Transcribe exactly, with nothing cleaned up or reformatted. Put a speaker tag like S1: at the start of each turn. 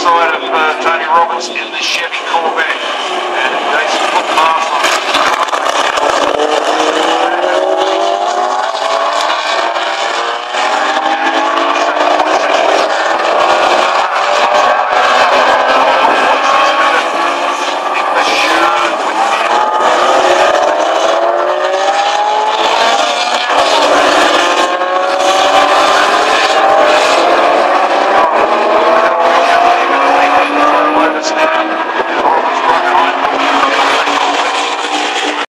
S1: side of uh, Tony Roberts in the Chevy Corvette. And Jason put past